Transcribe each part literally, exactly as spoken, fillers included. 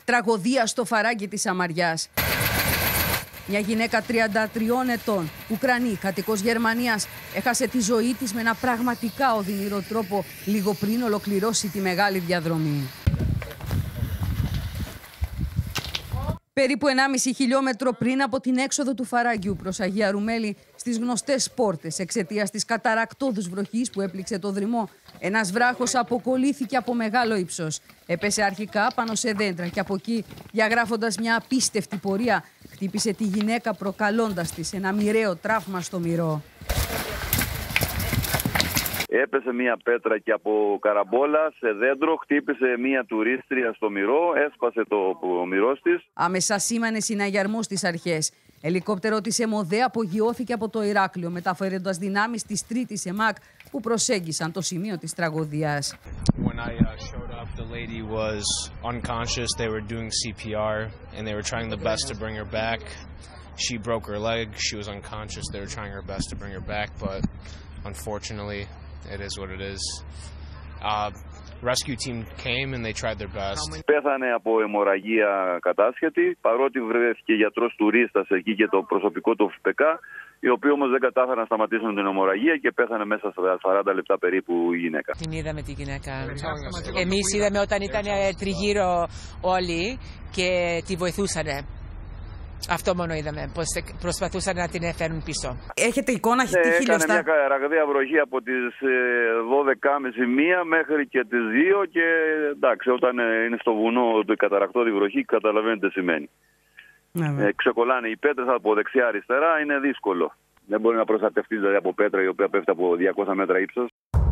Τραγωδία στο Φαράγγι της Σαμαριάς. Μια γυναίκα τριάντα τριών ετών, Ουκρανή, κατοικός Γερμανίας, έχασε τη ζωή της με ένα πραγματικά οδυνηρό τρόπο λίγο πριν ολοκληρώσει τη μεγάλη διαδρομή. Περίπου ενάμιση χιλιόμετρο πριν από την έξοδο του Φαράγγιου προς Αγία Ρουμέλη, στις γνωστές πόρτες, εξαιτίας της καταρακτώδους βροχής που έπληξε το δρυμό, ένας βράχος αποκολλήθηκε από μεγάλο ύψος. Έπεσε αρχικά πάνω σε δέντρα και από εκεί, διαγράφοντας μια απίστευτη πορεία, χτύπησε τη γυναίκα προκαλώντας της ένα μοιραίο τραύμα στο μυρό. Έπεσε μία πέτρα και από καραμπόλα σε δέντρο, χτύπησε μία τουρίστρια στο μυρό, έσπασε το μυρός της. Άμεσα σήμανε συναγερμό στις αρχές. Ελικόπτερο της ΕΜΟΔΕ απογειώθηκε από το Ηράκλειο, μεταφέροντας δυνάμεις της τρίτης ΕΜΑΚ που προσέγγισαν το σημείο της τραγωδίας. When I uh, showed up, the lady was unconscious. They were doing C P R and they were trying the best to bring her back. She broke her leg. She was unconscious. They were trying her best to bring her back, but unfortunately, it is what it is. Uh, rescue team came and they tried their best. Πέθανε από αιμορραγία κατάσχετη, παρότι βρέθηκε γιατρός τουρίστας εκεί και το προσωπικό του ΟΦΠΚ, οι οποίοι όμως δεν κατάφεραν να σταματήσουν την αιμορραγία και πέθανε μέσα στα σαράντα λεπτά περίπου η γυναίκα. Την είδαμε τη γυναίκα. Εμείς είδαμε όταν ήταν τριγύρω όλοι και τη βοηθούσανε. Αυτό μόνο είδαμε, πως προσπαθούσαν να την φέρουν πίσω. Έχετε εικόνα, έχει ναι, τη χιλιοστά. Έκανε μια ραγδαία βροχή από τις δώδεκα και μισή μία μέχρι και τις δύο και εντάξει, όταν είναι στο βουνό το καταρακτώδη βροχή καταλαβαίνετε τι σημαίνει. Ναι, ε, ξεκολλάνε οι πέτρες από δεξιά-αριστερά, είναι δύσκολο. Δεν μπορεί να προστατευτεί δηλαδή από πέτρα η οποία πέφτει από διακόσια μέτρα ύψος.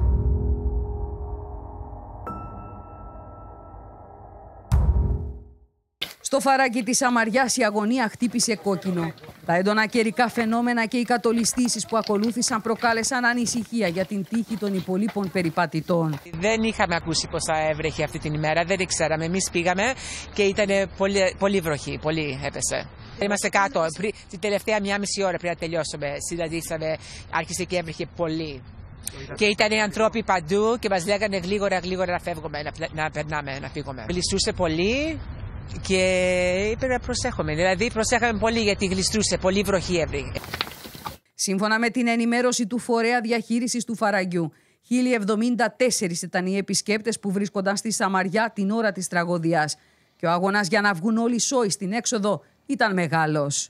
Στο Φαράγγι της Σαμαριάς η αγωνία χτύπησε κόκκινο. Τα έντονα καιρικά φαινόμενα και οι κατολιστήσεις που ακολούθησαν προκάλεσαν ανησυχία για την τύχη των υπολείπων περιπατητών. Δεν είχαμε ακούσει πως θα έβρεχε αυτή την ημέρα, δεν ήξεραμε. Εμείς πήγαμε και ήταν πολύ, πολύ βροχή, πολύ έπεσε. Είμαστε κάτω, πριν, την τελευταία μία μισή ώρα πριν να τελειώσουμε. Συναντήσαμε, άρχισε και έβρεχε πολύ. Και ήταν οι ανθρώποι παντού και μας λέγανε γλίγορα γλίγορα να φεύγουμε, να, να περνάμε, να φύγουμε. Γλιστρούσε πολύ. Και είπε να προσέχουμε, δηλαδή προσέχαμε πολύ γιατί γλιστρούσε, πολύ βροχή έβρεχε. Σύμφωνα με την ενημέρωση του Φορέα Διαχείρισης του Φαραγγιού, χίλια εβδομήντα τέσσερις ήταν οι επισκέπτες που βρίσκονταν στη Σαμαριά την ώρα της τραγωδιάς. Και ο αγώνας για να βγουν όλοι σώοι στην έξοδο ήταν μεγάλος.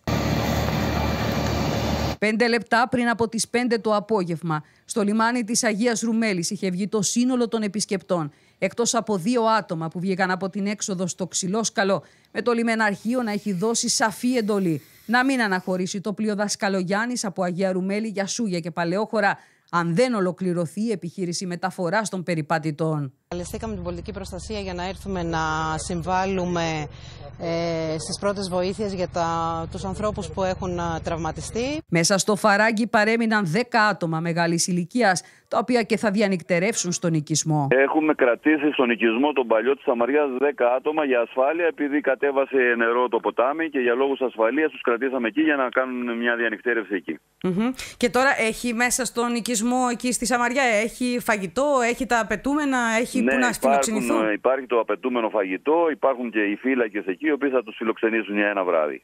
Πέντε λεπτά πριν από τις πέντε το απόγευμα, στο λιμάνι της Αγίας Ρουμέλης είχε βγει το σύνολο των επισκεπτών, εκτός από δύο άτομα που βγήκαν από την έξοδο στο Ξυλόσκαλο, με το λιμεναρχείο να έχει δώσει σαφή εντολή να μην αναχωρήσει το πλοίο Δασκαλογιάννης από Αγία Ρουμέλη για Σούγια και Παλαιόχωρα, αν δεν ολοκληρωθεί η επιχείρηση μεταφοράς των περιπατητών. Καλεστήκαμε την πολιτική προστασία για να έρθουμε να συμβάλλουμε ε, στις πρώτες βοήθειες για τα, τους ανθρώπους που έχουν τραυματιστεί. Μέσα στο Φαράγγι παρέμειναν δέκα άτομα μεγάλης ηλικίας, τα οποία και θα διανυκτερεύσουν στον οικισμό. Έχουμε κρατήσει στον οικισμό τον παλιό της Σαμαριάς δέκα άτομα για ασφάλεια, επειδή κατέβασε νερό το ποτάμι και για λόγους ασφαλείας τους κρατήσαμε εκεί για να κάνουν μια διανυκτέρευση εκεί. Mm-hmm. Και τώρα έχει μέσα στον οικισμό εκεί στη Σαμαριά, έχει φαγητό, έχει τα απαιτούμενα, έχει ναι, που να φιλοξενηθούν. Υπάρχει το απαιτούμενο φαγητό, υπάρχουν και οι φύλακες εκεί, οι οποίοι θα τους φιλοξενήσουν για ένα βράδυ.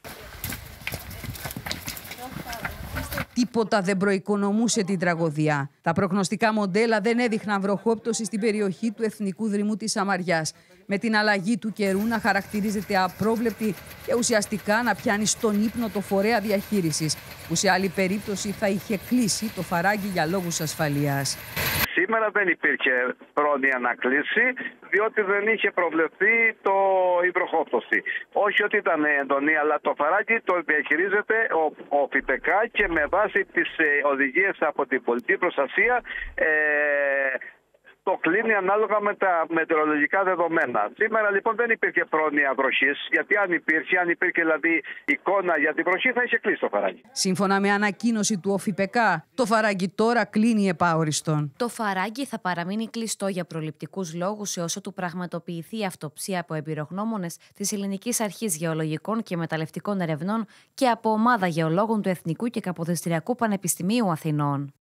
Τίποτα δεν προοικονομούσε την τραγωδία. Τα προγνωστικά μοντέλα δεν έδειχναν βροχόπτωση στην περιοχή του Εθνικού Δρυμού της Σαμαριάς, με την αλλαγή του καιρού να χαρακτηρίζεται απρόβλεπτη και ουσιαστικά να πιάνει στον ύπνο το φορέα διαχείρισης, που σε άλλη περίπτωση θα είχε κλείσει το Φαράγγι για λόγους ασφαλείας. Σήμερα δεν υπήρχε πρόνοια να κλείσει, διότι δεν είχε προβλεφθεί το, η βροχόπτωση. Όχι ότι ήταν έντονη, αλλά το Φαράγγι το διαχειρίζεται ο, ο ΦΠΚ και με βάση τις ε, οδηγίες από την πολιτική προστασία ε, το κλείνει ανάλογα με τα μετεωρολογικά δεδομένα. Σήμερα λοιπόν δεν υπήρχε πρόνοια βροχής, γιατί αν υπήρχε, αν υπήρχε δηλαδή εικόνα για την βροχή, θα είχε κλείσει το Φαράγγι. Σύμφωνα με ανακοίνωση του ΟΦΠΚ, το Φαράγγι τώρα κλείνει επαόριστον. Το Φαράγγι θα παραμείνει κλειστό για προληπτικούς λόγους έως ότου πραγματοποιηθεί η αυτοψία από εμπειρογνώμονες της Ελληνικής Αρχής Γεωλογικών και Μεταλλευτικών Ερευνών και από ομάδα γεωλόγων του Εθνικού και Καποδιστριακού Πανεπιστημίου Αθηνών.